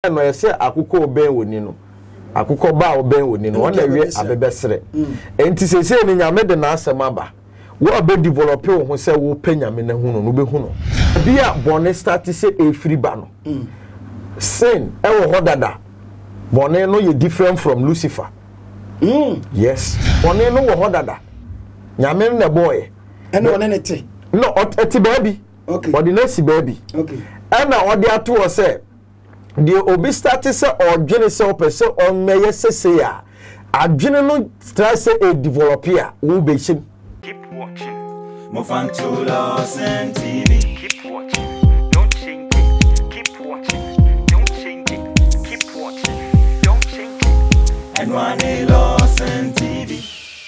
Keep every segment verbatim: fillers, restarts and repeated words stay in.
no yese akukọ oben woni no akukọ ba oben woni no ona wie abebesere enti sese ni nyame de na asem aba wo be develop wo se wo panyame na hu no no be hu no bia bone start say e free ba no sin e wo hodada bone no ye different from Lucifer. Mm. Yes. Bone no wo hodada nyame na boy and one nete no eti baby. Okay. But the next baby. Okay. And now what they are to say the obi start say or dwene say person on meye say ya adwene no try say a developer wo be shim. Keep watching Mofanto Lordson T V. Keep watching, don't change it. Keep watching, don't change it. Keep watching, don't change it. And one Lordson T V.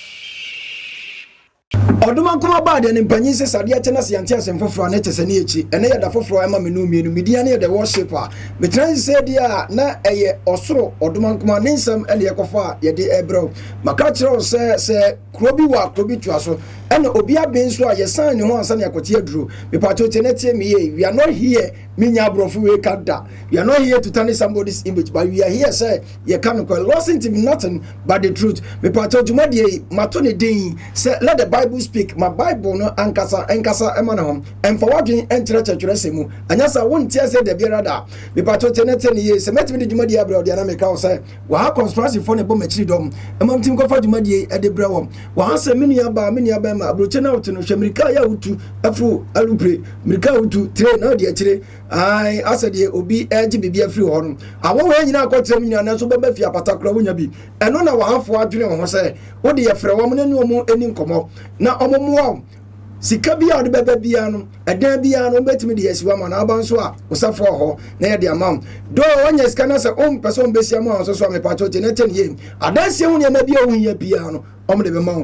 Oduman kuma ba de mpanyin se sade ate na siante asem foforo na tese ne echi ene ya da foforo ema menu mienu media na de worshiper me trans say dia na eye osoro oduman kuma ne nsam ene ye kofa ye de ebro maka kire se se krobi wa krobi tuaso ene obi abenso a ye san ne ho ansa na yakote aduro me pato tenete me ye we are not here minya abrofu we kada we are not here to tarnish somebody's image but we are here say ye can call Lordson T V nothing but the truth me pato jumadi mato ne den say let the Bible speak my Bible no ankasa ankasa emana hom emfa wadwen enkyere kyerkyere semu anyasa wontie say de biara da me pato tenete ne ye se metimi de jumadi abra de na me ka say wa ha conspiracy for ne bom akiri dom emam tim ko fa jumadi e de bra wom wa ha se mini aba mini aba ma abroche na wotu no hwemirika ya wotu afro alupre mirika wotu tre na de akire ai asade obi eji bibia free ho no awo we nyina akotre nyina na so beba fi apatakra wonya bi eno na wa hafo adwene ho say wo de ye frɛ wo ne omo eni nkomo na omo mo sika bia ode beba bia no edan bia no betimi de yesiwa ma na abanso a usafo ho na ye de amam do wonya sika na se om person besia mo so so me pato te na ten ye adanse hu ne ma bia hu ye bia no omo de be ma ho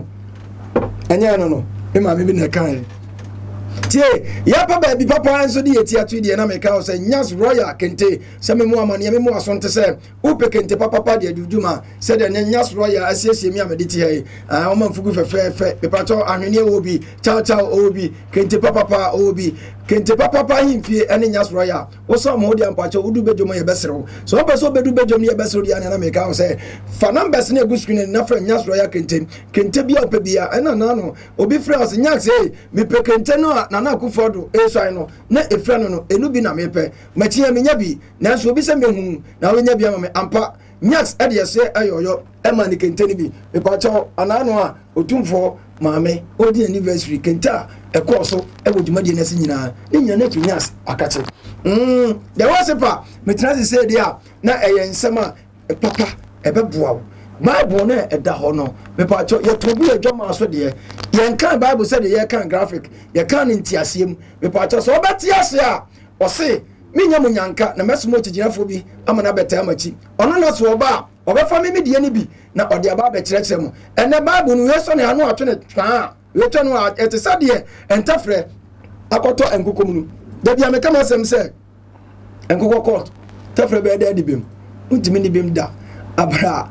enya no no e ma me bi na kan tie ya pa ba bi papa anso de yeti atu de na me ka say nyas royal kente se me mu amane me mu asonte se upe kente papa pa de aduduma se de nyas royal asiesie mi amede ti hai ah o man fugu fefe fe pe pato ahwene obi chao chao obi kente papa pa obi kente papa pa himfie ene nyas royal wo so mo de ampacho udu bedwom ye besrew so be so bedu bedwom ye besrew de na me ka say fa numbers na egu screen na fra nyas royal kente kente bia opa bia ena na no obi fra as nyas say me pe kente no na na kufodo esai no na efra no no enu bi na me pe matia me nya bi na so obi se me hu na wo nya bi ama me ampa nyas ade se ayoyo e ma ni kente ni bi me pa cho anano a otumfo maame odi anniversary kenta e koso e wodumadi na se nyina ni nya na nyas akache mm the worshiper me trans say dia na eye nsema e papa e beboa Bible na e da ho no me pa cho ye tobu adwama so de ye kan Bible say de ye kan graphic ye kan ntiasem me pa cho so obeti ase a o se minya munyanka na mesmo tiginafo bi amana beta amachi ono na so oba obefa me medie ni bi na ode aba be kirekire mu ene Bible no yeso ne anu atwe twa we to no etisa de entafre akoto enkokom nu da bia me kama sem se enkokoko tafre be da dibem ntimi ni bim da abra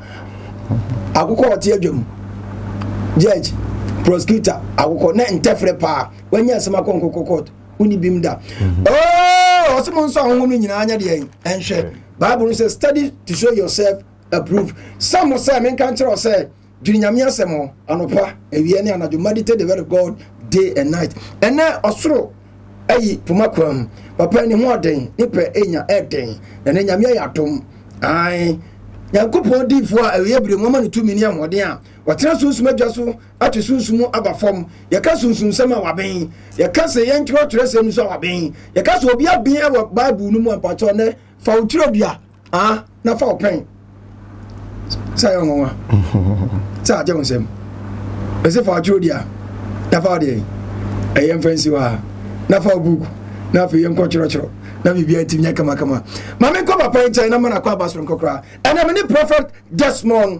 akukọ oti adwam judge prosecutor akukọ na entefre pa wanya asema konkoko court uni bimda oh osimo nso ahụ nu nyina anya de enhwe Bible says study to show yourself approved some say men can tell say dwinyame asemo anopa ewie ne anajo meditate the word of God day and night ene osoro ayi pumakwam papa ni ho oden ni pe enya eden na ne nyame ya atom ai Yankopon di fo a eyebre mo ma ne tumi ni amode a watena sunsum adwaso atu sunsumu abafom ye ka sunsun sama waben ye ka se yen tworo tworo sem so waben ye ka se obi aben e Bible no mu ampacho ne fa utiro bia ah na fa open say onwa sa je wonsem e se fa utiro dia na fa de e yen fancy wa na fa book na fa yen ko tworo tworo na bibia timnya kama kama mame ko papa en na mana kwa basro nkokra and am ni prophet Desmond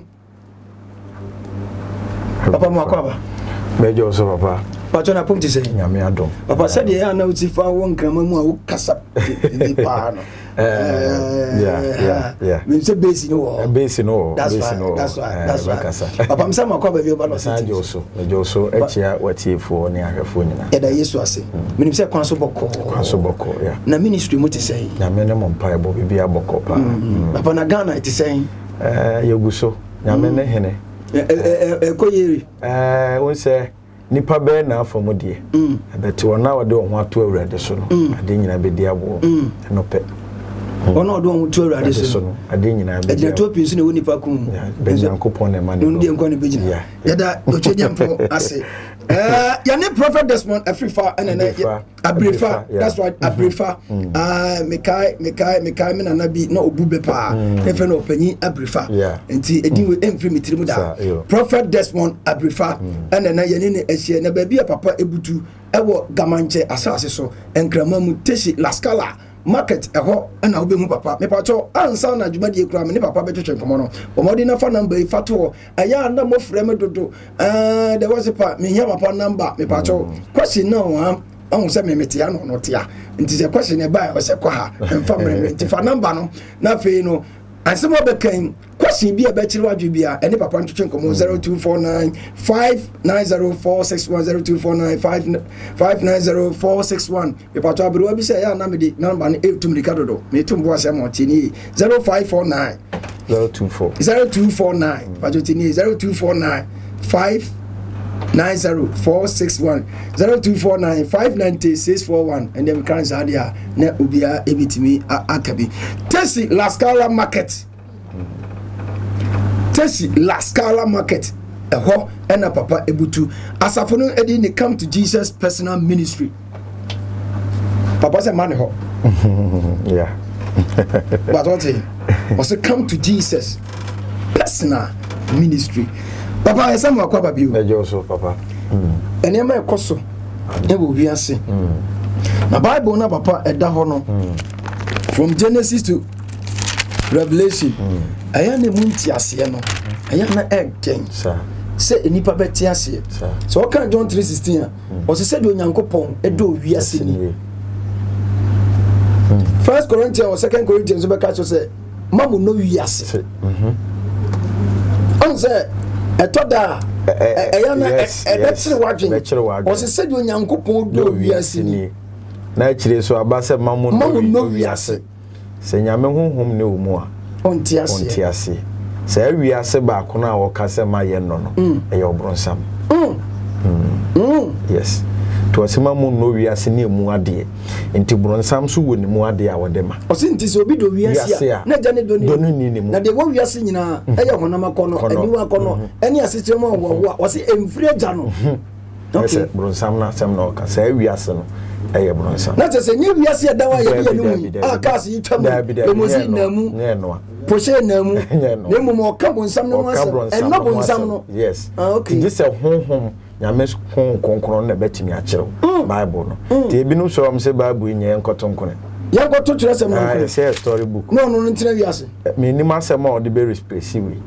papa mo akwa mejo so papa pacho na pumti se nyame adom papa said ya na utifa won kama mu a wo kasa ni pa no yeah, yeah, yeah. Me say base no. Base no. That's why. That's why. That's why. Papa, I'm saying my baby about no. Sanji also. Also, echia wati for ni ahwefo nyina. E da Yesu ase. Me say kwan so boko. Kwan so boko, yeah. Na ministry mo ti say. Na me ne mo mpa bo bibia boko pa. Papa na Ghana ti say. Eh, yeguso. Na me ne hene. Eh eh koyeri. Eh, won say nipa be na afom de. Mm. Abeti wona wode wo ho ato awurade so no. Ade nyina be di abo. No pe. Ono do won to awurade so no. Ade nyina be di. Ade to pin so na woni pa kum. Be Nyankopon na ma ne. Ndi enko ne be gina. Ya da ochejamfo ase. Eh, ya ne Prophet Desmond Abrefah and then Abrefah. That's right, Abrefah. Ah, mekai mekai mekai me na na bi na obube pa. E fe no panyi Abrefah. Enti edin we emfiri mitiri mu da. Prophet Desmond Abrefah and then ya ne ehie na ba bia papa ebutu ewo gamanche asase so enkrama mu teshi la scala market eho na obehu papa me pacho ansa na dwuma die kura me ne papa betwetwe nkomo no omodi na fa number ifato aya na mo frɛ me dodo eh there was a pa me hia papa number me pacho question no am on se me metia no no tia nti se question e ba o se kwa ha mfa mre nti fa number no na fe no ansem obekan question bi e ba kire wadwe bia ene papa ntwetwe nkomo zero two four nine five nine zero four six one zero two four nine five nine zero four six one me pato abiro bi say ya na me di number ni eight tumri kadodo me tumbo asem o tini zero five four nine zero two four zero two four nine pato tini zero two four nine five nine zero four six one zero two four nine five nine six four one and then we can say dia na ubia ebitimi akabi tesi la scala market tesi la scala market eho ena papa ebutu asafo no edi ne come to Jesus personal ministry papa say man ho yeah but what say also come to Jesus personal ministry papa esa mo akwa babio na joso papa mm ene ma ekoso e bo wiase mm na bible na papa eda ho no from Genesis to Revelation aya na munti ase no aya na eggen sa se enipa beti ase so o kan John three sixteen o se se de onyankopon edo wiase ni First Corinthians or Second Corinthians be catch say mamu no wiase mhm on say etoda aya na ebetire wadwen o se se de onyankopon do wiase ni na chire so abase mamu no wiase se nyame honhom ne wo mu a onti ase onti ase se wiase ba ko na wo ka se ma ye no no e ye obronsam mm mm yes to asema mu no wiase ne mu ade enti bronsam so woni mu ade a wode ma o se nti se obi do wiase a na jane do ni na de wo wiase nyina e ye honam akono aniwa akono eni asechire mo wo wo o se emfiri agya no okay bronsam na sem no ka se wiase no eye bronsam na se nye wiase da wa ye no mu a kas yi twam emozi na mu poshe na mu ne mu mo ka bronsam no asem en no bronsam no yes okay this a honhom nyame hon konkron na betimi a kire bible no te ebi no so am se bible nye nkoto nkone ya nkoto kire sem no nkone say story book no no ntina wiase me ni ma sem a o de be expressive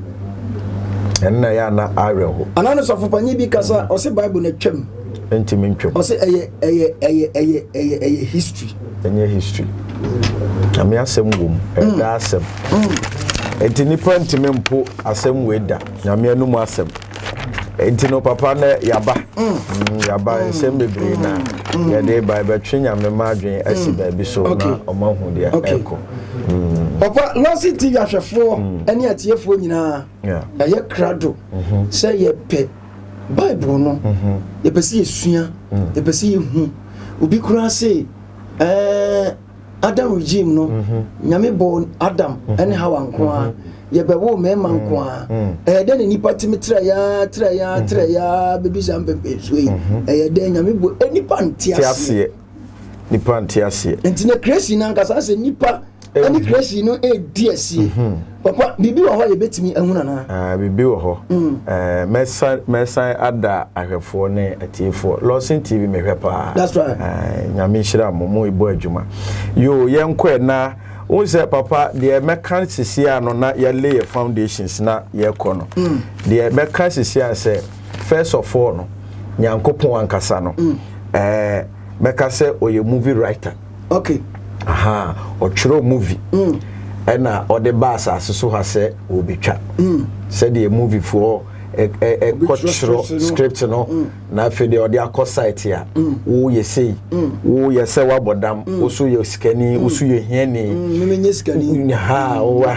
en na ya na areho anano so fopanyi bi kasa o se bible na twam ntimi ntwam o se eye eye eye eye eye eye history enye history ami asem wom e da asem enti nipa ntimi mpo asem we da nyame anu mu asem enti no papa na yaba yaba ensem bebre na ya de ba betwe nyame ma adwen asi ba bi so na omahu de eko papa Lordson T V ahwefo ene atiefo nyina ya ye krado say ye pe bible no ye pesi esua ye pesi hu obi kura say eh Adam regime no nyame bo Adam ene hawa nko a ye bewo mema nko a eh de nipa timetra ya tra ya tra ya bedu zampempe so yi eh de nyame bo enipa ntiase nipa ntiase entine creation na nkasa se nipa ani creation no e diase papa bibi wo ho ye betimi ehuna na ah bibi wo ho eh mesa mesa ada ahwefo ne atiefo Lordson T V mehwepa that's right eh nyame hira momo ibo adwuma yo yenko na won say papa the mechanic sisia no na ye lay foundations na ye ko no the mechanic sisia say first of all no nyankopon ankasa no eh meka say oye movie writer okay aha ɔtwerɛ movie ɛna ɔde ba asase so ha sɛ obetwa sɛ de movie for e e kɔtwerɛ script no na afei de ɔde akɔ site a wo yɛ sei wo yɛ sɛ wabɔdam wo so yɛ skani wo so yɛ hiani memenye skani ha wa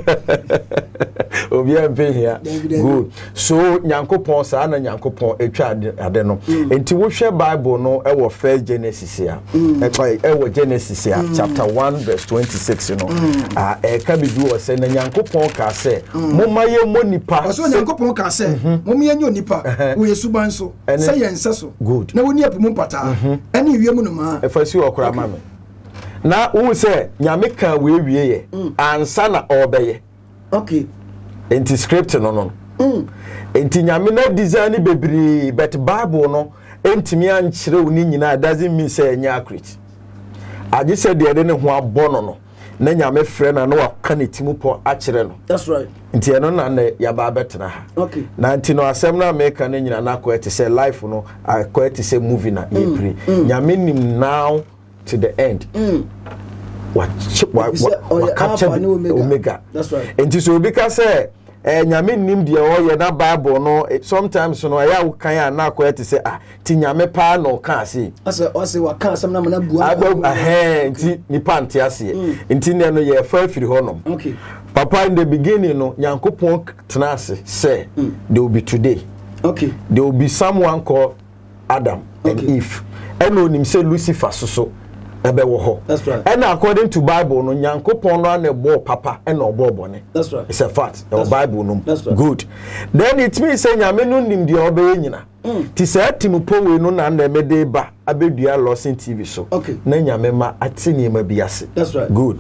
obi ampe hia good so nyankopɔn saa na nyankopɔn etwa ade no enti wo hwɛ bible no e wo first Genesis ya e wo Genesis ya chapter one verse twenty-six no ah e ka bibi wo sɛ na nyankopɔn ka sɛ momma ye monipa so nyankopɔn ka sɛ momma ye nyonipa wo yesuban so sɛ yɛ nse so good na woni apemu mpata ɛne wiemu no ma e fa si okura ma me na wo sɛ nyame ka we wie ye ansa na obeye okay enti script no no mm enti nyame na design bebiri but bible no entimi ankyere wo ni nyina doesn't mean say enya accurate age say de de ne ho abɔ no no na nyame frɛ na no waka ne timu pɔ akyere no that's right enti eno na na ya ba betena ha okay na enti no asɛm na America ne nyina na ko ete say life no ko ete say movie na e pre nyame nim now to the end mm what what what capture omega that's right enti so obi ka say eh nyame nim de o ye na bible no sometimes no ya wo kan na akọ ete say ah ti nyame pa no ka ase ase o se wa kan asem na na bua eh enti ni pante ase enti ne no ye fa afiri ho no okay papa in the beginning no nyankopon tena ase say there will be today okay there will be someone called Adam and okay. Eve and onim say Lucifer so so ebe wo ho that's right and according to bible no nyankopon no na bo papa and obo bone that's right it's a fact the bible no right. good then it means say nyame no nim de obeye nyina ti say timupo we no na na mede ba abedua Lordson T V so okay na nyame ma atini ma biase that's right good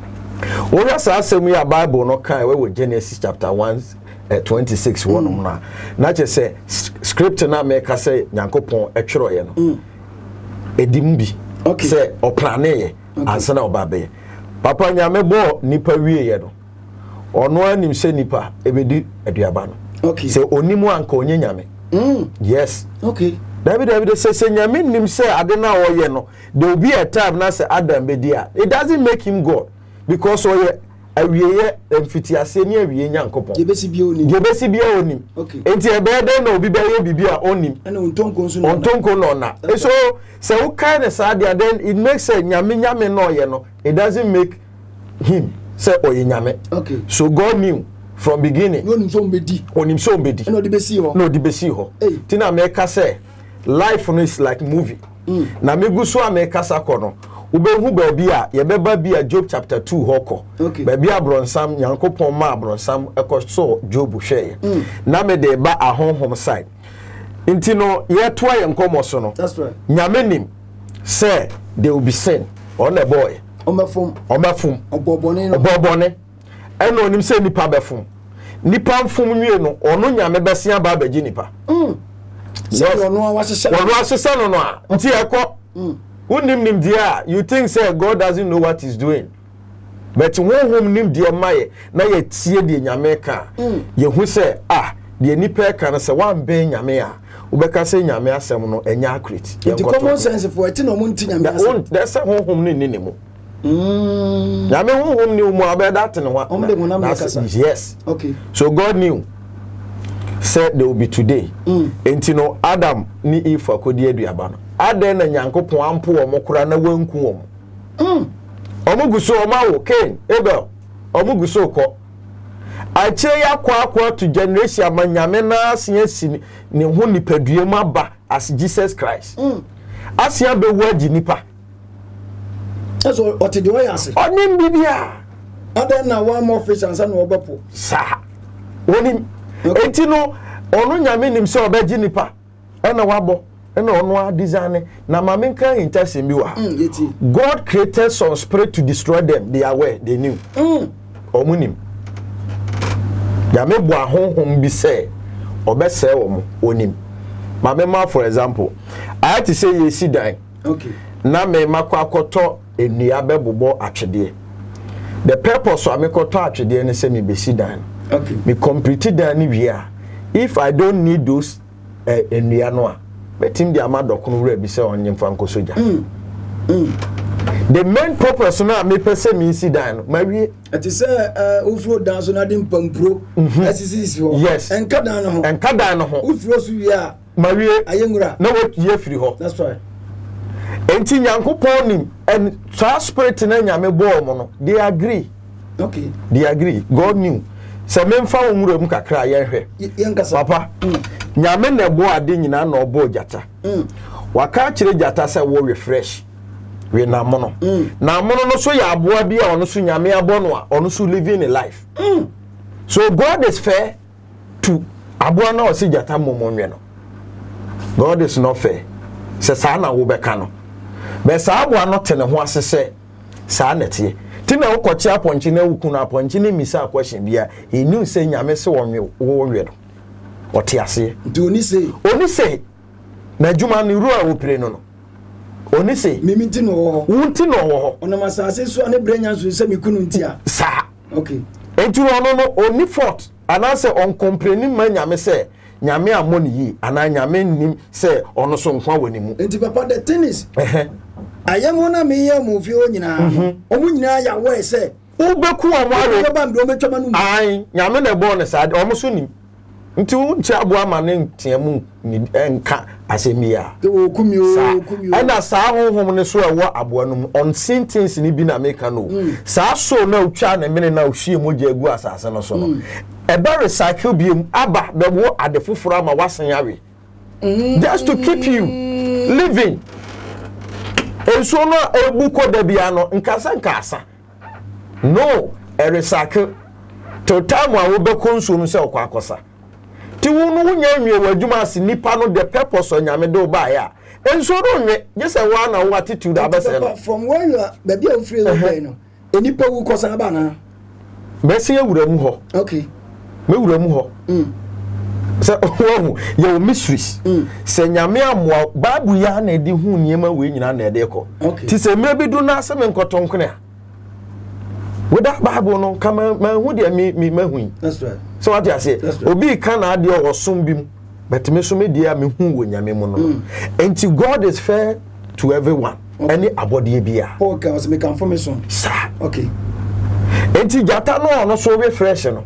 wo ya sa asem ya bible no kan we Genesis chapter one uh, twenty-six one mm. na na che say script na me ka say nyankopon etwero ye no mm. edimbi okay say o plane ye ansa na obabe papa nyame bo nipa wie ye no ono anim se nipa ebedi aduaba no okay say onimu anka onye nyame mm yes okay David David say say nyame nim say ade na wo ye no there will be a time na say Adam be dia it doesn't make him God because o ye awieye emfitiase ni awiye nyankopon yebesi bia onim yebesi bia onim okay enti ebe de na obi be ye bibia onim ana ontonko nso no ontonko no na so say who kind of sad then it makes say nyame nyame no ye no it doesn't make him say oye nyame okay so God knew from beginning onim so mbedi onim so mbedi no de besi ho no de besi ho tina me ka say life no is like movie mm. na me gu so America sakono ubehu baabi a ye beba bia Job chapter two hoko okay. baabi abronsam nyankopon ma abronsam ekoso Job hweye mm. na me de ba ahonhom side nti no ye toa ye nkomo so no that's right nyame nim say there will be sin on the boy omafum omafum obobone no obobone eno nim say nipa befum nipa mfum nwie no ono nyame besia ba baji nipa mm so ono wa hye ono asese no no a nti ekọ mm unim nim dia you think say God doesn't know what he's doing but wonhom nim dia maye na ye tie de nyame ka ye hu say ah de nipa ka na say wan be nyame a ubeka say nyame asem no enya accurate the common sense for it no monti nyame asem that's say wonhom ni ni mu mm nyame wonhom ni mu abeda tene ho yes okay so God knew said there will be today mm. enti no Adam ni Eve akodi aduaba no Adam na nyankopon ampo wo mokora na wanku wo mm omuguso omawo Cain Abel omuguso ko ache ya kwa kwa to generation amanyame na asia si ne ho nipadue maba as Jesus Christ mm asia be waji nipa eso otede wo yase onim bibia Adam na one more fish and san obapo sa onim enti no ono nyame nim se obaji nipa ena wabo ena ono a design na mamenka interest bi wa God created some spirit to destroy them they are aware they knew mm omunim nyame bo ahonhom bi se obese wo mo onim mamema for example I had to say you see dan okay na me makwa akoto enua bebobo atwede the purpose of amekoto atwede ne se me be si dan okay me complete dan ni wia if I don't need those uh, enua no a betim di amadokono wura bi se onye mfa nkosoja mm mm the main purpose na me pese me si dan no mawie it is uh ufro dan so na dem pampro sisi ho yes enka dan no ho enka dan no ho ufro so wi a mawie ayengura na wo ye free ho that's right enti nyankopon nim and so spirit na nyame bo mo no they agree okay they agree God knew se memfa omura mu kakra ye hwe yenkasa papa nyame na bo ade nyina na obo jata mm waka kire jata se wo refresh we na mono mm. na mono no so ya aboa bia ono so nyame abo no a ono so living a life mm. so God is fair to aboa na o se jata momonwe no God is not fair se sa na wo beka no be sa aboa no tene ho asese sa na tie ti na ukochi aponchi na wuku na aponchi na misa question bia he knew say nyame se wonwe wo we no ote ase do ni say oni say na juma ni ru a wo pre no no oni say mimi nti no ho wunti no ho ona masase so ane brenya so se mikunu nti a sa okay enti no no oni fort ana say on complaining ma nyame say nyame amoni yi ana nyame nim say ono so nkwa wani mu enti papa the thing is eh ayemo na me ye mu fi o nyina omu nyina ya we say ubeku amare ba ndo metwa manu ai nyame na bo ne sa omo so nim nti unchi aboa ma ne ntiamu enka asemia o kumi o kumi ana sa honhom ne so ewo aboa no on sentence ni bi na meka no sa so na utwa na mene na ohie moja egu asase no so no e be recycle biem aba be wo adefoforo ama wasen yawe just to keep you living enso no ebuko da bia no nkasa nkasa no e recycle to time wa wo be consume se okwa akosa ti wonu wunya nwie wadwuma ase nipa no the purpose onyame do ba ya enso do nwe je se wa na wo attitude abese no from where you are baby you free away no enipa wu kosa ba na bese ewura mu ho okay me wura mu ho mm se wo ye mysteries se nyame amwa babu ya na edi hu niema we nyina na ede ko ti se mre bi do na ase me nkotonkone a with that Bible no come ma hu de me me mahu. That's right. So what you say? Obi kan ade o som bim but me so me dia me hu wo nyame mu no. Enti God is fair to everyone. Any abode bia. Okay, was make information. Sir. Okay. Enti jata no no so we fresh no.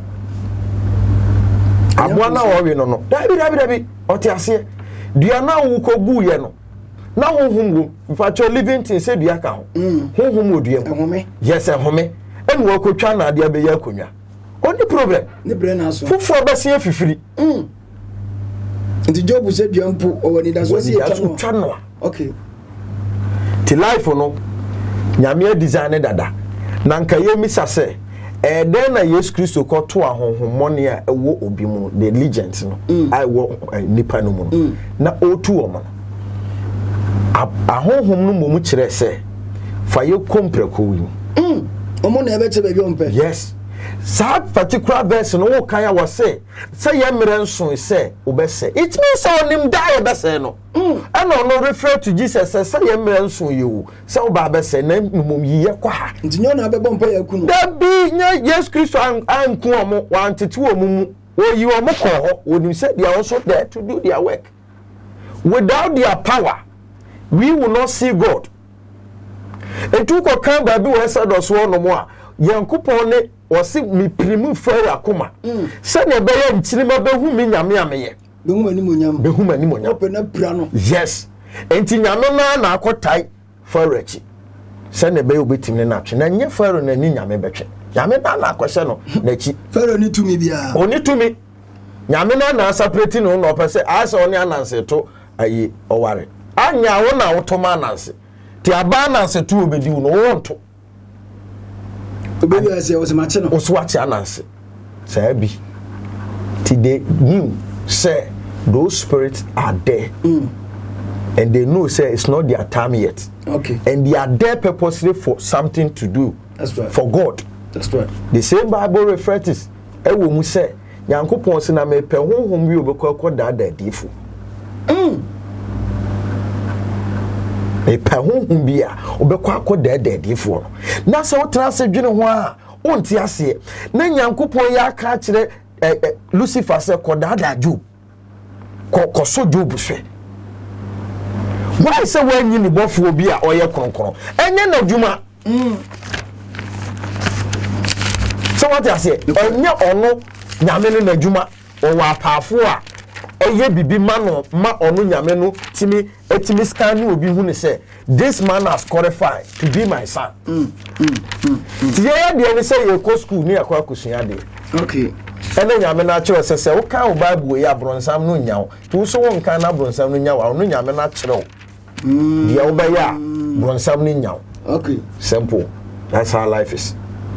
Aboa na wo we no no. Dabi dabi dabi. Oti ase. Dua na wo kogu ye no. Na honhom wo mfacho living thing say dua ka ho honhom odua mu yes ehome enu wo kotwa na ade abeya akonwa oni problem ni bre na so fufo bese afifiri mm nti job say dua mpo o woni da so si twa no okay ti life no nyame design dada na nka ye misa se eh den na Yesu Kristo ko to ahonhom mone a ewo obi mu the legend no ai wo nipa no mu na otu o mo ahonhom no momu kire se fa ye kompreko wi mm omo na ebe che be ompe yes that particular verse no wo kan ya wo se say ye mere nson se obese it means onim die obese no mm and no refer to Jesus say ye mere nson ye wo say oba obese na mum yiye kwa ha ntinyo na be bompa ya kunu da bi nya Jesus Christ an ku omo wan tete omu mu wo yi omo ko ho onim say they are also there to do their work without their power we will not see God. And to ko kan ba bi we said us one no mo a yankopon ne o se mi primu fere akoma se ne be ye nchiri ma be hu mi nyame ameye be hu mani monyam be hu mani monyam open na pra no yes enti nyame na na akotai fere achi se ne be obetim ne na twe na nye fere na ni nyame betwe nyame na na akohye no na chi fere ni tumi bia oni tumi nyame na na separate no no pese asa oni ananse to ayi oware anya wo na wotoma ananse ti aba ananse tu obedi wo no wonto obedi ase wo se mache no wo so ache ananse say bi ti they knew say those spirits are there mm. and they know say it's not their time yet okay and they are there purposely for something to do that's right for God that's right the same Bible refers e wo mu say yankopon se na me pe honhom wi obekọ akọ da difo mm e pa honhom bia obekọ akọ da difo na se wotra se dwene ho a onti ase na yankopon ya aka kire Lucifer se kọ da da Job kọ kọ so Job hwe why say when you obofour bi a oye kronkron enye na dwuma mm so what I say enye ono nyame no na dwuma o wa paafo a eye bibi ma no ma ono nyame no timi etimi scan no obi hu ne say this man has qualified to be my son. Mm, mm, mm, mm. Tiye de ni say ye ko school ni akwa kusua de. Okay. Ene nyame na kire se se wo kan o Bible ye abronsam no nyawo. Tu so won kan na abronsam no nyawo, no nyame na kire wo. Mm. Dia wo ba ya bronsam no nyawo. Okay. Simple. That's how life is.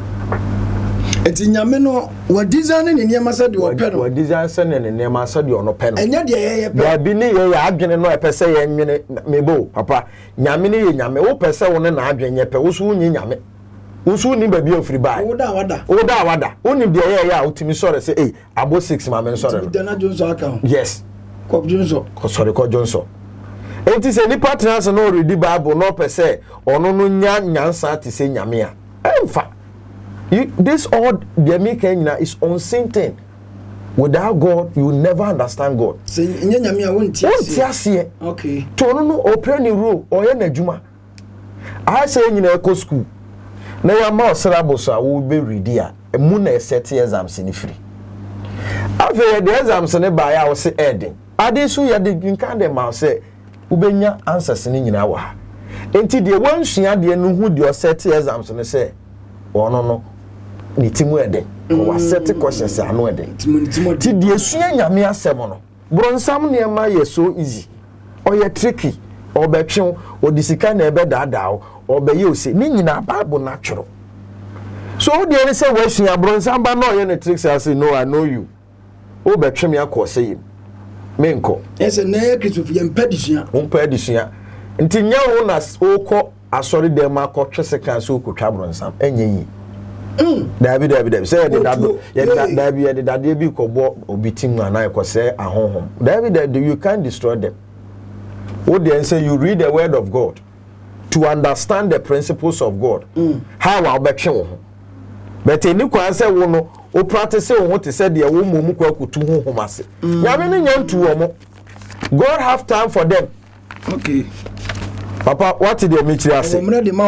Eti nyame no wa design ne niam asa de opɛ no. Wa design se ne niam asa de ono pɛ no. Enya de ye ye pɛ. Ba bi ni ye ya adwene no epɛ se ye nwene mebo papa. Nyame ne ye nyame wo pɛ se wo ne na adwene ye pɛ wo so nyi nyame. Wo so ni ba bi ofiri bai. Wo da wada. Wo da wada. Oni de ye ya utimi sore se eh abo six ma men sore no. Dana Johnson aka. Yes. Kop Johnson. Ko sore ko Johnson. Enti se ni partners no read Bible no pɛ se ono no nya nyansa ti se nyame a. Emfa. You, this all the making is unseen thing. Without God, you will never understand God. Say, nyame a won tiase. Okay. To no no open the rule or ye na dwuma. I say nyina go school. Na ya ma syllabus a wo be read a emu na set exams ni free. After the exams ne ba ya wo se eden. Ade so ya de nkan de ma say wo benya answers ni nyina wa. Enti de wan sua de no hu de set exams ne say ono no ni timu eden o set questions anu eden ti de esua nyame asem no bronsam ne ma ye so easy o ye tricky o be twen o disika na ebe daada o be ye o se ni nyina Bible na tworo so o de any say we sua bronsam ba no ye ne tricks I say no I know you o be twen me akọ say menko ese na ye Christopher ye mpa disua o mpa disua nti nya wo na o ko asori dem akọ twese kan so okotwa bronsam enye yi mm dabi dabi dabi say the dado ye dabi ye the dado bi ko bo obi tim ana e ko say ahonhom dabi dabi you can't destroy them. What they say you read the word of God to understand the principles of God. Mm. How I bet you but any kwan say wo no o practice wo te say de wo momu kwa kutu honhom ase nyame ne nyantu wo mo God have time for them. Okay. Papa, what did they make you say?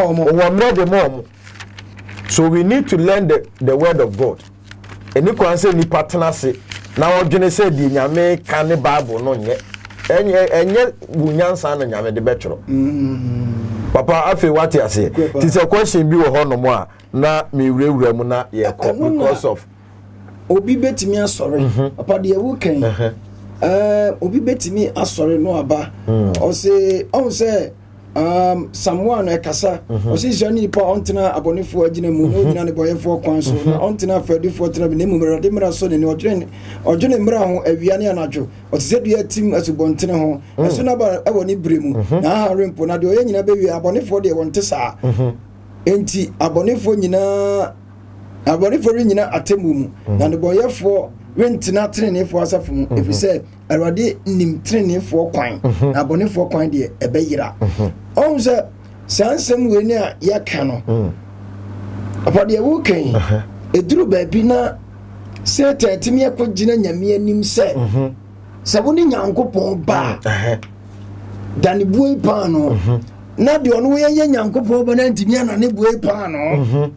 So we need to learn the, the word of God. And you can say ni partner say now you say the nyame can the Bible no nye. Enye enye bunyansa na nyame de betro. Papa, afi what you say? It is a question bi wo ho no mo a na me wurewura mu na ye because of obi betimi asore. Papa de ewu kan. Eh obi betimi asore no aba. O say on say um someone ekasa o si jani pa ontina abonefo agina mu no nyina ne boyefo kwan so na ontina fadifo tena bi ne mu merade mra so ne ne odwene odwene mra ho awiane anadwo o se dua tim asubontene ho eso na ba aboni bremu na ha rempo na de o nyina be wi abonefo de wonte saa enti abonefo nyina abonefo nyina atemu mu na ne boyefo wentina trenefo asafo mu efi se awade nim trenefo kwan na abonefo kwan de ebeyira on se sansem we ni a yaka no apa de wo kan eduru ba bi na se tatimi akogina nyame anim se se wo ni nyankopon ba dani buoi pa no na de ono we ye nyankopon ba na ntimi ana ne buoi pa no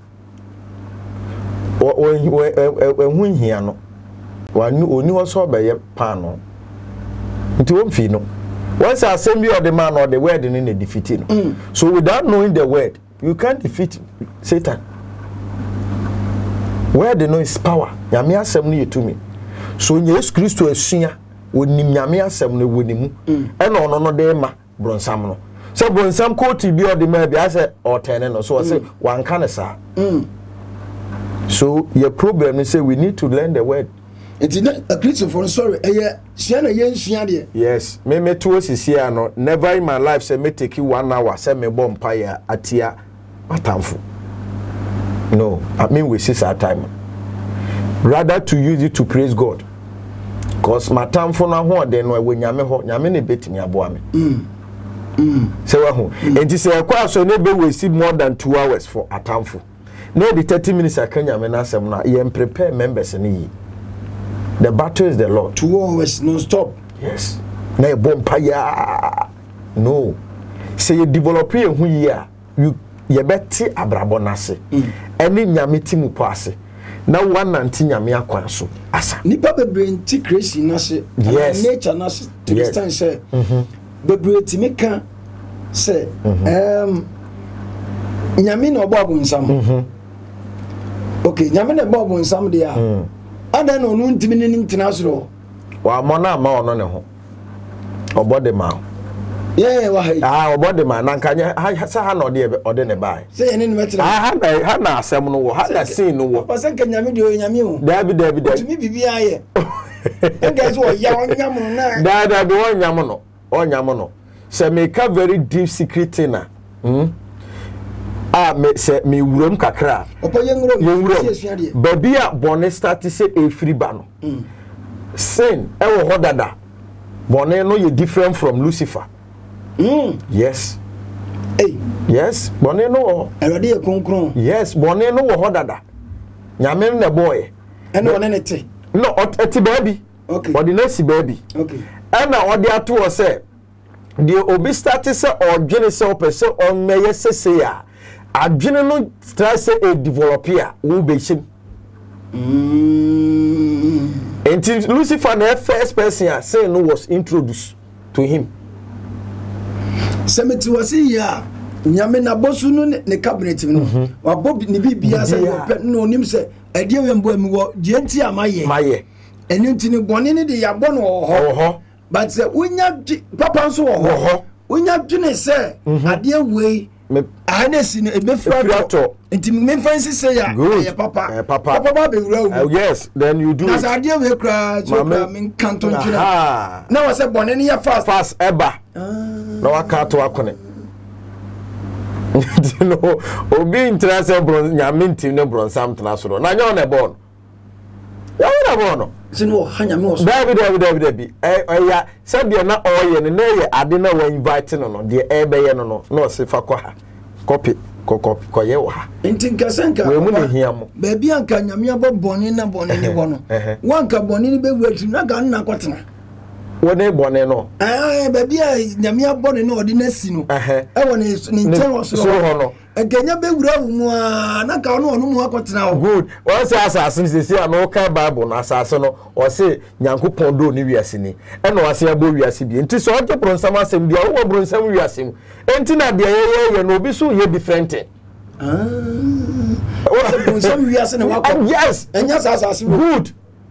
o o hu hia no wanu oni wo so ba ye pa no nti wo mfi no once assembly of the man or the word in the defeating mm. So without knowing the word you can't defeat Satan. Word no is power nyame asem no to me so Jesus Christ asua onim nyame asem no wonimu e na ono no de ma bronsam no so bronsam ko ti bi o de ma bi ase o ten no so say wan kan sa so your problem is say we need to learn the word. It's not a Christopher, sorry, a Siana Yen Siania. Yes, me me to us is here no. Never in my life say me take you one hour, say me bempah atia matamfu. No, I mean we see our time. Rather to use it to praise God. Cause matamfu na ho de no we nyame ho, nyame ne betimi aboa me. Mm. Mm. Say wa ho. Enti say kwa so ne be we see more than two hours for atamfu. No the thirty minutes akanya me na asem na ye prepare members ni yi. The battle is the Lord. Two hours non-stop. Yes. Na bempah no say you develop ye hu yi a you ye beti abrabo nase eni nyame ti mu po ase na wananti nyame akwan so asa nipa bebre nti creation nase yes. nature nase to yes. the stand say mhm bebre ti meka say um nyame no obo nsam mhm okay nyame no obo nsam de a ada no no ntimi ni ntina so wa mona ma ono ne ho obo de ma yeah wa hai ah obo de ma na nkanya ha sa ha no de ode ne bai say ene ne metra ah ha na ha na asem no wo ha na sin no wo papa say nyame de o nyame o dabi dabi dabi timi bibi aye guys wo ya wonyam no na da da bi wonyam no wonyam no say make a very deep secret na hmm ah me say me wuram kakra opo yenwuram yenwuram baby a bone start say e free ba no sin e wo ho dada bone no ye different from Lucifer. Mm. Yes. Hey. Yes. Bone no. Erade e konkron. Yes. Bone no wo hodada. Nyame na boy. Eno one ne te. No, eti baby. Okay. Body na si baby. Okay. Ena odi ato o se. The obi start se odwene se o pese o meye sese ya. Adwene no try se e developer wo be shim. Mm. Until Lucifer the first person say no was introduced to him. Semeti wasi ya nyame na bosu no ne cabinet no wa bob ni bibia say no nim say ade we mbo mi wo je nti amaye maye eni nti ni bone ni de ya bo no ho but say unya papa nso wo ho unya dwene say ade we ahanesi no ebe frato nti me fancy say ya ya papa papa papa be wura yes then you do na say ade we kra so kra me kanton twene na wa say bone ni ya fast fast eba na waka to akone no obi interest bron nyame ntim ne bron sam tena so na nya na bon ya na bon sino hanya me oso david david david david eh ya sabe na oye ne na ye ade na wa invite no no de e be ye no no no se fa kwa ha copy ko copy ko ye wa ntinka senka we mu ne hia mo ba bia nka nyame abobone na bone ne wo no wanka bone ne be watu na ga na kotena wone bone no eh ba bia nyame abone na odi na si no eh wone ni ntewo so no egenya be wura mu a na ka ono ono mu akotena o good one say assassin say say no ka bible na assassin no o say nyankopon do ni wiase ni e no wase abo wiase bi enti so ojo bronsam asem dia wo bronsam wiase mu enti na de ye ye no obi so ye different ah o bronsam wiase na wako yes enya assassin good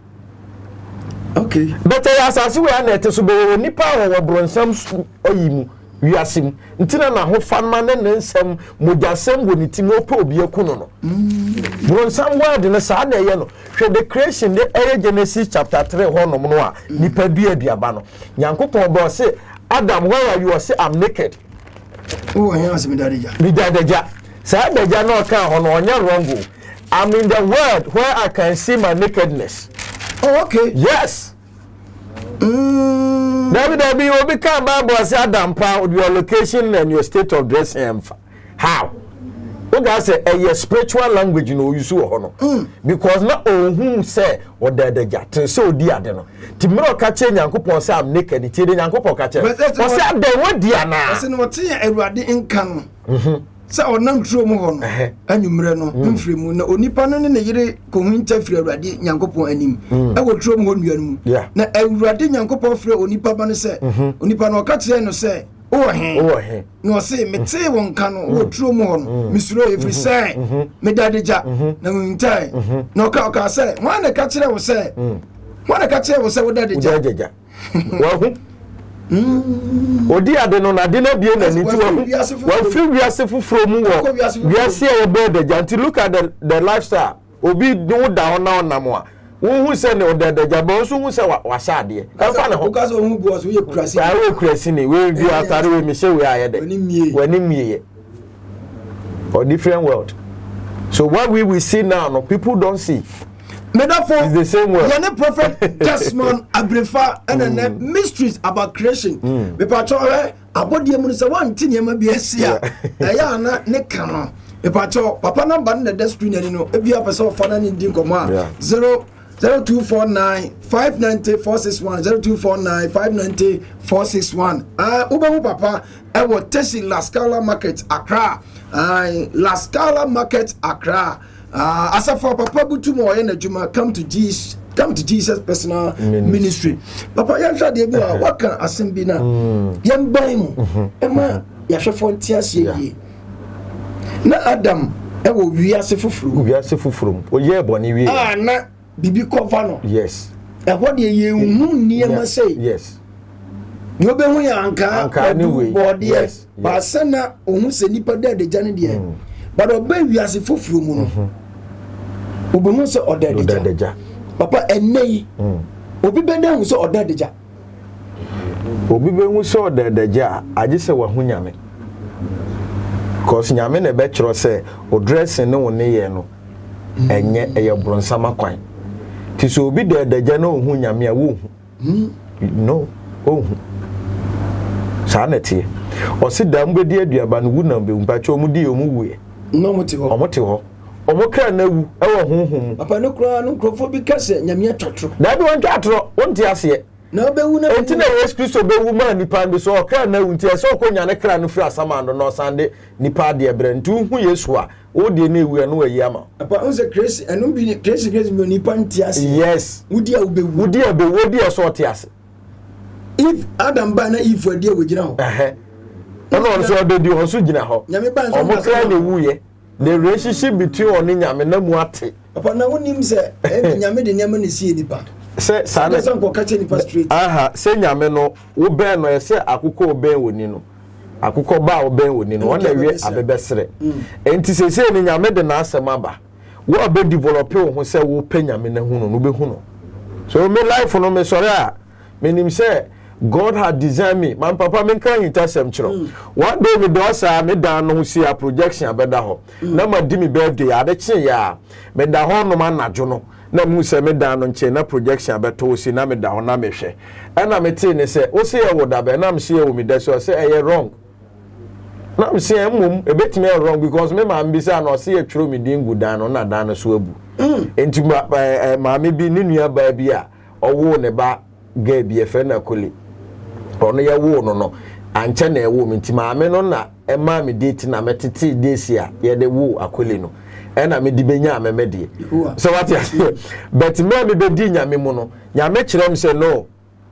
okay but ya assassin we na ete so be nipa wo bronsam oyimu wiasim ntina na ho fanma ne nsem mojasem go nitim opa obi akuno no bronsam word ne sa na ye no hwe the creation the eye Genesis chapter three ho no no a nipa bi aduaba no nyankopon bo say Adam where are you say I'm naked oh here as me dadeja me dadeja sa dadeja no ka ho no onya wrong I'm in the world where I can see my nakedness. Oh okay yes. Mm. David, David, will become Bible as Adam Power with your location and your state of dressing. How? What I say a spiritual language you know you so honor. Because not all who say or the jet so dear no. Timro catching Yanko say I'm naked, it's in Yanko catcher. But that's what they want dear now. I said what everybody in canon. Sa onam tro mu ho no anwumre no mfiri mu na onipa no ne yire kohunta firi awurade nyankopon anim e wo tro mu ho nuan mu na awurade nyankopon firi onipa ba no se onipa no ka kire no se o he o he no se mete won ka no wo tro mu ho no misuro e firi se me dadeja na huntai na ka ka se wa na ka kire wo se wa na ka kire wo se wo dadeja dadeja wa hu odi ade no na de na bie na ni ti wa fi wiase fufuro mu wo wiase e be de janti look at the the lifestyle obi do da ona ona mo a wo hu se ne o de de jabo so hu se wa sha ade ka fa ne ho ka so hu bo so ye kurasi ya we kurasi ni we bi atare we mi se we ayede wani miye or different world so what we will see now no people don't see. Metaphor is the same word. Yana prophet Desmond Abrefah and the mysteries about creation. Me pacho eh abodi emu se wan ti nyema bi asia. Eya na ne kano. Me pacho papa number na the screen ani no. Ebi apese ofa na ni din komo a zero zero two four nine five nine zero four six one zero two four nine five nine zero four six one. Ah, ubahu papa, I will test in La Scala Market Accra. Ah, La Scala Market Accra. Ah, as for papa butu mo ene juma, come to Jesus, come to Jesus personal ministry. ministry. Papa yansha de bi wa waka asembi na. Yam ban mu. Ema ya hwefo ntiase yi. Na Adam e wo wiase foforo. Wiase foforo. Oye boni wi. Ah na bibi cover no. Yes. E ho de ye hu niam say. Yes. No be hu ya anka anka ni we. Yes. Ba sana ohun se nipa de de jane de. But obe wiase foforo mu no. Obi hu se odedeja. Papa enei. Obi be na hu se odedeja. Obi be hu se odedeja, age se wa hu nyame. Cause nyame na be kiro se o dressing ne woni ye no enye eye bronsama kwan. Ti so obi dedeja na hu nyame a wo hu. No, oh hu. Sa na tie. O si da mbedi aduaba no wu na be mpacho mu di omu wuye. No mo ti ho. Omo ti ho. Omo kra na wu e wo honhom. Papa no kra no krofo bi kase nyame atotro. Da bi won twatro, won ti ase. Na be wu na enti na Yesu Kristo be wu ma nipa bi so okra na wu nti ase okonya ne kra no fi asamando no sande nipa de ebre ntu hu Yesu a o de na ewu no ayi ama. Papa on se Grace enu bi Grace Grace bi nipa nti ase. Yes. Wudi a wo be wu. Wudi a be wodi a so ti ase. If Adam ba na Eve adi a wo gina ho. Eh. Ono on so be di ho so gina ho. Nyame ba nso omo kra na ewu ye. The relationship between oni nyame na mu ate. Papa na wonim se e nyame de nyame ne sie nipa. Se sana so nko kache nipa straight. Aha, se nyame no wo ben no ye se akukọ oben woni no. Akukọ ba oben woni no, ona wie abebesere. Enti se se ni nyame de na asem aba. Wo be develop wo ho se wo pe nyame na hu no, no be hu no. So me life no me sore a me nim se God had designed me. Man papa me kan yitasem chiro. One day me do sa me dan no see a projection abeda ho. Na ma di me birthday ade che ya. Me da ho no man najo no. Na mu se me dan no nche na projection abeto si na me da ho na me hwe. E na me te ne se o se e wo da be na me se e wo me da so se e wrong. Na me se emum e betime e wrong because me ma mbisa na o se e twiro me dingu dan no na dan no so abu. Enti ma me bi ni nua ba bi a owo ne ba ga bi e fe na koli. Ono ya wo no no anche na ewo mi nti maame no na e ma me date na metete desi a ye de wo akole no e na me di benya ameme de so what ya but me me be di nyame mu no nyame kire m say no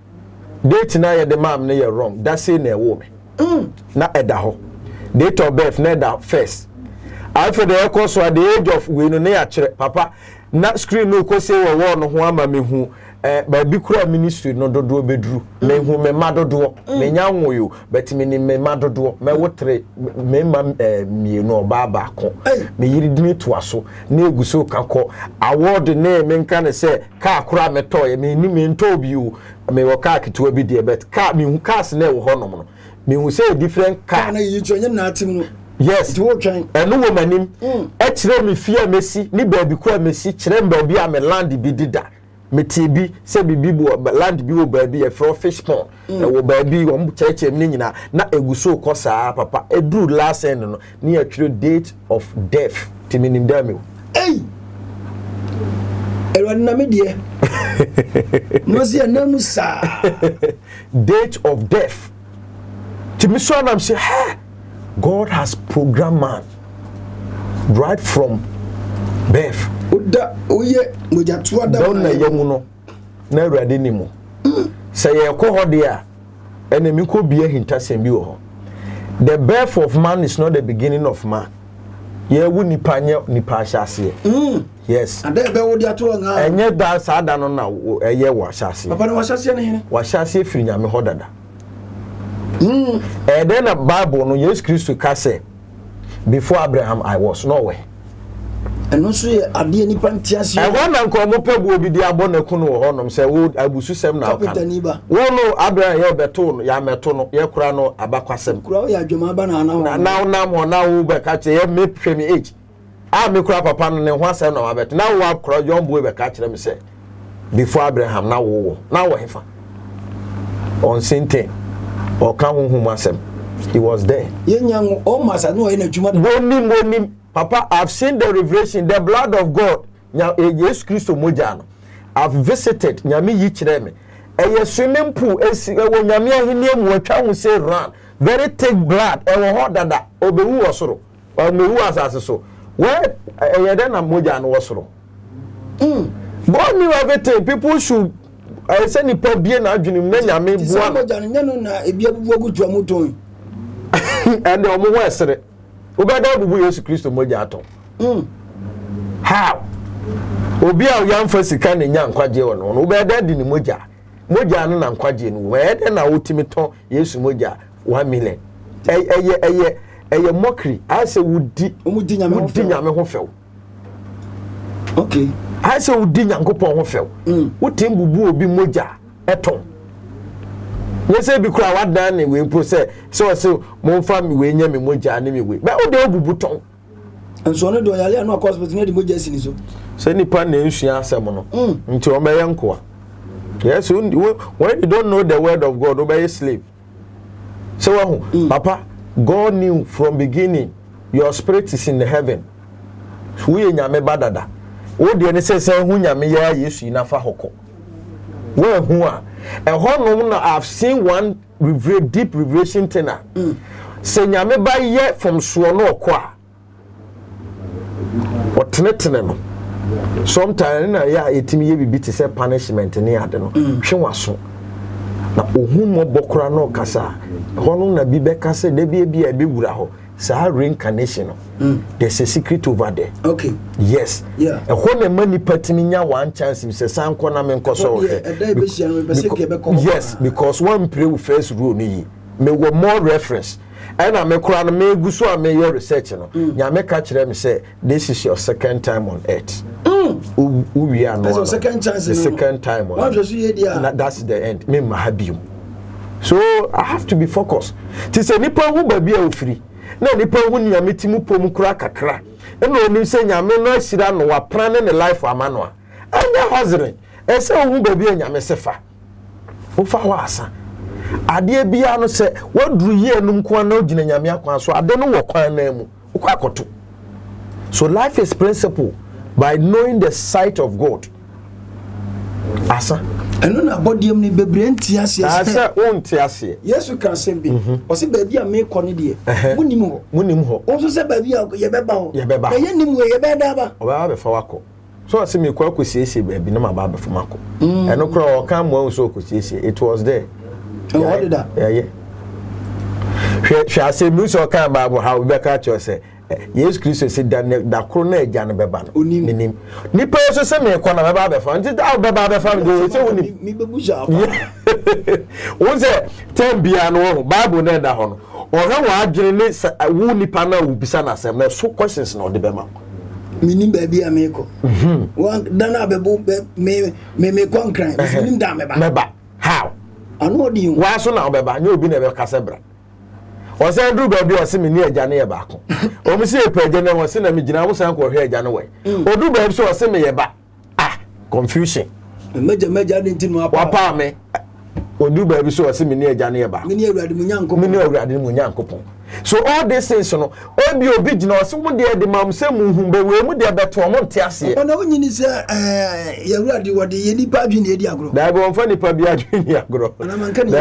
date na ye de maam na ye wrong that say na ewo me na eda ho date of birth na eda first after the course at the age of we no na ya kire papa na screen no ko say wo wo no ho ama me hu eh ba bi kura ministry no dodo bedru me hu me madodo me nyanwo yo but me ni me madodo me wotre me ma mie no ba ba ko me yiri dimi to aso na eguso kakọ award na me nka ne se ka kura me to ye me ni me nto bi o me wo ka ketewa bi de but ka me hu cars na wo honom no me hu say different car na yi twenye na atim no. Yes, enu wo manim e kire me fia mesi ni ba bi kura mesi kire mba obi a me land bi dida me tibi se bibi bo land bi wo ba bi e fro fish pond e wo ba bi wo mcheche me nyina na eguso kosa papa edru last end no ni atwire date of death timinim da me ei ero na me die no se na musa date of death timiso na say ha God has programmed man right from birth. Oda oye mojatu ada don na yemu no na awurade ni mu say ye ko ho de a enemi ko bia hintasem bi wo ho. The birth of man is not the beginning of man. Ye wu nipa nye nipa ahase. Mm. Yes. Ade be wo de ato nga. Enye da sa da no na eye wo ahase. Papa no ahase ne hene. Wa ahase firi nyame ho dada. Mm. And then the Bible no Jesus Christ ka say before Abraham I was nowhere. And no so ade ni pantiase. E wa na nko mo pabu obi di abo na kunu ho nom say wo abusu sem na aka. Wo no Abraham ye beto no ya meto no ye kura no abakwasem. Kura ya adwuma ba na na. Na na mo na wo be ka che ye me hwe me age. Ah me kura papa no ne ho asem na wa beto. Na wo kura yon bo be ka kire me say before Abraham na wo na wo hefa. On sente or can whom asem. He was there. Yenyango o masa no ena dwuma. Wonim wonim Papa, I've seen the revelation, the blood of God. Now, Jesus Christ moja no. I've visited nyame yi kire me eye swimming pool esi ewo nyame ahini mu atwa hu say run very thick blood ewo ho dada obewu osoro o mewu asase so where eye den na moja no osoro mm but me everything people should I say ni pa bie na adwene mu na nyame bua moja no no na ebi abubu ogutu amuton and o mo wesere obeda bubu Yesu Kristo moja aton mm how obi a yamfa sika ne nya nkwaje wono no obeda di ni moja moja no na nkwaje no we de na wotimi ton Yesu moja one million eye eye eye mockery I say wudi omudi nyame ho wudi nyame ho few okay I say wudi nyankopon ho few wotim bubu obi moja eton we say bi kura wadan ne we pro say so so mo fa mi we nya me moja ne me we ba o de obubu ton enso no do yale no hospital ne di moja sini so say nipa na ensua asem no nti o meye nkoa yes when you don't know the word of God obey slave so mm. Papa God knew from beginning your spirit is in the heaven we nyame badada wo de ne say say hu nyame ya Yesu na fa hoko we hu a e hono na I've seen one reveal deep revelation tena mm. say nyame ba ye from so no kwa otnetene no sometimes na ya etimi ye bibi te say punishment ne ade no hwe waso na ohumo bokura no kasa hono na bibe kasa de bia bia be wura ho sa reincarnation no mm. there's a secret over there okay yes yeah e ho na mani patimi nya one chance se sanko na me nkoso yes because one pray with first rule ni me wo more reference and I make no me guso a me your research no nya me ka kire me say this is your second time on earth mm we are no second chance the second time on earth. That's the end me mahabium so I have to be focused to say nipa hu ba bia ofiri na nipa hu nya metimu pom kura kakra e no nim say nya me no asira no wa plan ne life amano a anya hazard e say hu ba bia nya me sefa wo fa wa asa ade bia no se waduru ye num kwa na ogina nyame akwan so ade no wo kwan na mu ukwa akoto so life is principle by knowing the sight of God asa eno na bodiam ni bebrenti ase asa onti ase Yesu kan sembi o se ba bia me kɔ ne de munim ho munim ho o so se ba bia ye beba ho ye beba ye nim ye beda ba o ba be fa wako so ase me kwa akosiesie ba bi na ma ba be fa mako eno kro o kan mo so akosiesie it was there. Oh, yeah, what did that? Yeah, yeah. She I say music can Bible how we catch you say yes Christ said that that corona ejane beba no nim ni pe so say me kwa na beba be fa nti da beba be fa go say woni mi bebuja won say ten bia no Bible na da ho no o he wa adwene ni wu nipa na wu bisa na sem na so questions na o de bema minim ba bia me ko mhm wan dana bebu me me me konkran minim da meba meba how ano di wa so na obeba nya obi na be kasebra o se ndru ba bi o se me ni agya na ye ba ko o mi se epa agya na o se na me gina wo san ko hwe agya na we odu ba bi so o se me ye ba ah confusion meja meja de ntinu apa wa pa me odu ba bi so o se me ni agya na ye ba me ni awurade mu nyankopon me ni awurade mu nyankopon so all these things no obi obi gina o se wo de de mam se mu hu be we mu de beto mo nte ase ona wo nyini se eh ya awurade wo de ye nipa adwene ye di agro da be won fa nipa bi adwene agro ona man kan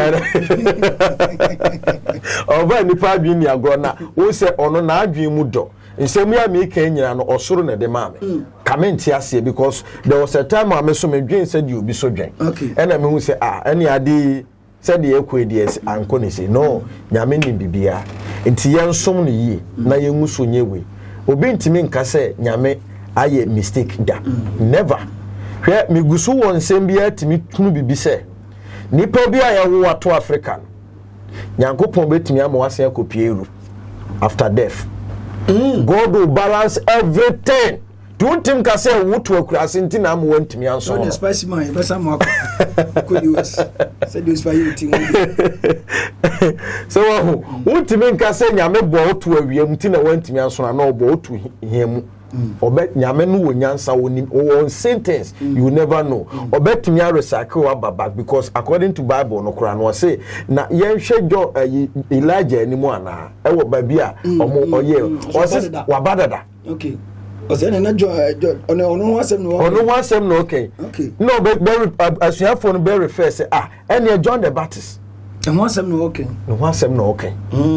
o ba nipa adwene agro na wo se ono na adwene mu do nsemu ya me kan nyina no osoro na de ma me kamenti ase because there was a time I me so me dwen said you be so dwen and I me hu say ah any ade said the equity anko ne say no nyame ni bibia enti yensom no yie na yenguso nyewe obi ntimi nka say nyame aye mistake da never hwe migusu won nsem bia timi tunu bibi say nipa bia ya wo ato Africa nyankopon betimi amwase akopie ru after death mm. God will balance everything. Don't think I say what to cross into na mo wantimi anso no the spicy man e besa mo ko U S said you for you thing so what to mean ka say nyame bo to awiem ti na wantimi anso na no bo to hiemu obet nyame no wo nyansa wonim one sentence you never know obetimi recycle wa back because according to Bible no kura no say na yenhwe jo Elijah animu ana e wo ba bia omo oye o se wa badada okay Because then na jo on on one sem no. On one sem no okay. Okay. No, but as you have for very first say ah, and John the Baptist. And one sem no okay. No one sem no okay.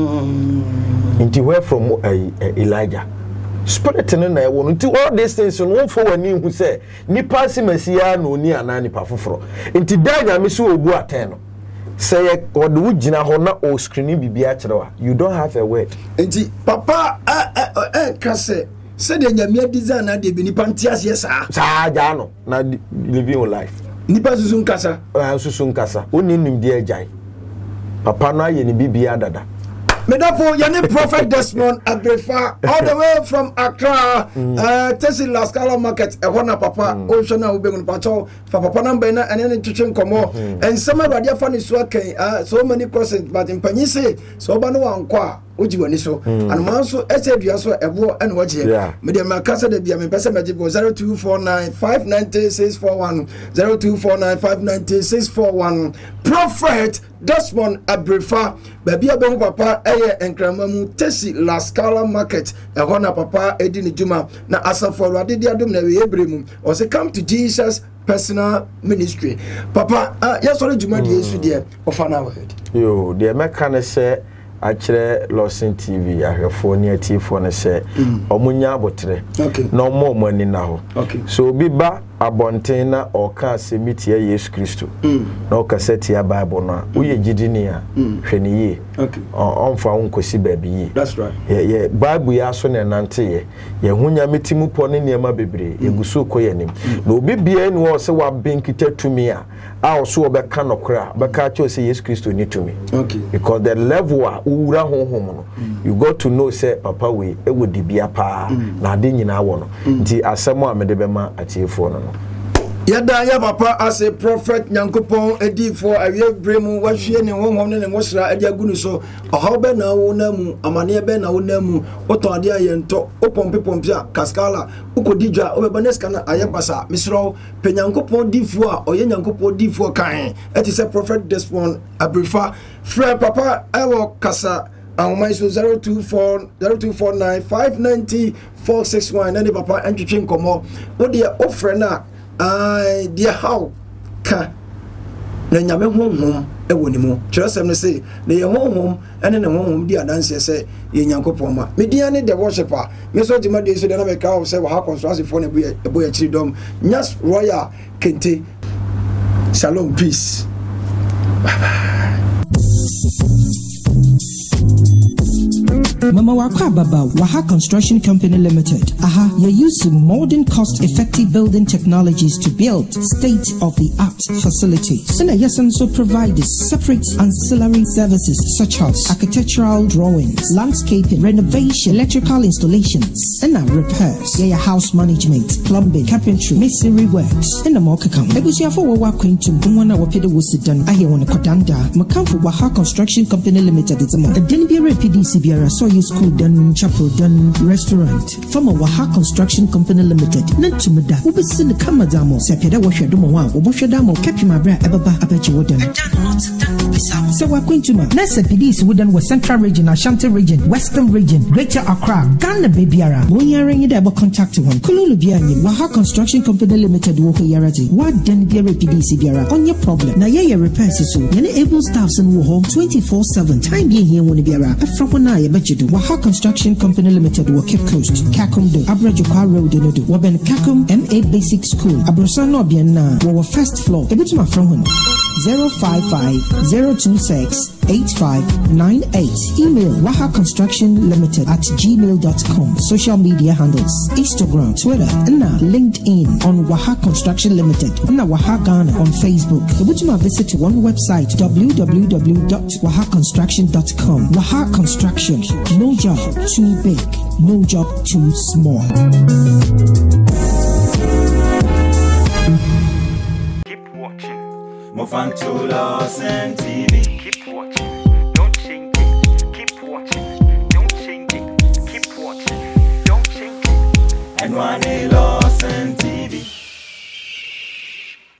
Mm. Into where from uh, uh, Elijah. Spirit no na won into all these things no for wani hu say nipa si masia no ni ana nipa foforo. Into daga me so obu aten no. Say God would gina ho na o screening bibia kire you don't have a word. Into papa eh eh kase say the nyame design na de bi nipa ntias yes ah. Sa ja no na living your life. Nipa susun kasa. Ah susun kasa. Oni nim de agyan. Papa no aye ni bibia dada. Medafo yani Prophet Desmond Abrefah all the way from Accra mm. uh Tessie La Scala Market e hona papa o hwe na obe gun pacho fa papa number na ene ne twetwe nkomo and some radio afa ne so akan uh, so many questions but impanyi say so ba no wankọ a oji wani so and man so eche dua so ebo ene waje me dem akasa da bia me pese meje bo zero two four nine five nine six four one zero two four nine five nine six four one Prophet Desmond Abrefah baby abehu papa eye enkramamu Tessie La Scala Market e hona papa edi ni juma na asafo awade dia dom na we ebremu o say come to Jesus personal ministry papa uh, yes sorry juma di yesu dia ofana word yo de meka ne se akire Lordson T V ahwefo ne atifo ne se omunya abotre na omo omo ani na ho so bi ba abonten na oka semitia Yesu Kristo na oka setia Bible na uye gidini a hwene ye onfa wonkosi baabi ye that's right ye ye Bible ya so ne nante ye ye hunya metimu po ne niema bebre egusu koyenim na obi bia ni wo se wa benkita tumi a a so obeka nokra beka cho se Yesu Kristo ni tumi okay because the level a ura honhom no you got to know say papa we e wodi bia pa na ade nyina wo no nti asemo a mede bema atiefo no yada ya papa as a prophet nyankopon edi for awie bremu wahwe ne honhom ne nwosra ade agunu so ohaw be na wo na mu amane be na wo na mu oton ade ayento opompe pompia kaskala ukodidwa obebaneska na ayebasa misro pe nyankopon difo a oye nyankopon difo kan eti se prophet Desmond Abrefah frère papa ewo kasa and so zero two four zero two four nine five nine zero four six one and papa entwetwe nkomo wo de ofre na ai dia how ka na nyame honhom e woni mu kyerɛsɛm ne say na ye honhom ene ne honhom di adanse se ye nyankopɔn ma media ne the worshiper me so jima de so de na me ka say wa ha construction for na boye boye chiri dom nyas royal kente shalom peace bye bye. Mama Wakwa Baba Waha Construction Company Limited. Aha, you're using modern cost-effective building technologies to build state-of-the-art facilities. And yes, also provide separate ancillary services such as architectural drawings, landscaping, renovation, electrical installations, and repairs. Yeah, house management, plumbing, carpentry, masonry works, and the more come. Ebusia for Wawa Quintum, Mwana Wapida was done. I hear one Kodanda, Makam for Waha Construction Company Limited. It's a month. The Denbiara P D C B R saw you school done, chapel done, restaurant. From a Waha Construction Company Limited. Nantumada, who be seen the Kamadamo, Sapeda Washaduma, Oboshadamo, Capimabra, Ababa, Apache Wodan. So we're going to Manasseh P D C Wooden was Central Region, Ashanti Region, Western Region, Greater Accra, Ghana Babyara, Moyaring it ever contact one. Kululu Biani, Waha Construction Company Limited, Woko Yarati, what then Biara P D C Biara on your problem. Now, yeah, repairs is so. Any able staffs in home twenty-four seven. Time being here when Biara, a Fraponai, I bet you do. Waha Construction Company Limited, Cape Coast, Kakum do, Abrajukwa Road, no do, Waben Kakum M A Basic School, Abrosano Biana, our first floor, a bit my from zero five five zero two six eight five nine eight. Email Waha Construction Limited at gmail dot com. Social media handles Instagram, Twitter, and now LinkedIn on Waha Construction Limited, and now Waha Ghana on Facebook. Ebutuma visit one website w w w dot waha construction dot com. Waha Construction, no job too big, no job too small. Mofanto Lordson T V. Keep watching, don't change it. Keep watching, don't change it. Keep watching, don't change it. And one Lordson T V.